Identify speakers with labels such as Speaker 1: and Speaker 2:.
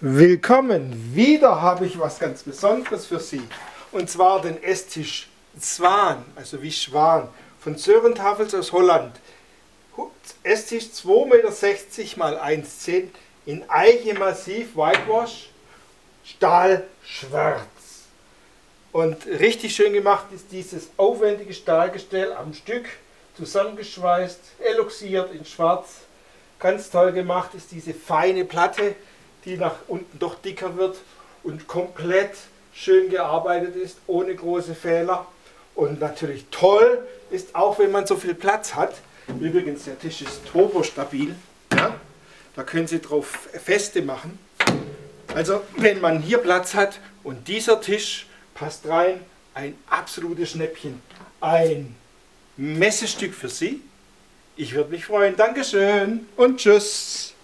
Speaker 1: Willkommen! Wieder habe ich was ganz Besonderes für Sie. Und zwar den Esstisch Zwaan, also wie Schwan, von Sørentafels aus Holland. Esstisch 2,60 Meter x 1,10 Meter in Eiche Massiv Whitewash, Stahlschwarz. Und richtig schön gemacht ist dieses aufwendige Stahlgestell am Stück, zusammengeschweißt, eloxiert in Schwarz. Ganz toll gemacht ist diese feine Platte, die nach unten doch dicker wird und komplett schön gearbeitet ist, ohne große Fehler. Und natürlich toll ist auch, wenn man so viel Platz hat. Übrigens, der Tisch ist turbostabil. Ja? Da können Sie drauf Feste machen. Also, wenn man hier Platz hat und dieser Tisch passt rein, ein absolutes Schnäppchen. Ein Messestück für Sie. Ich würde mich freuen. Dankeschön und tschüss.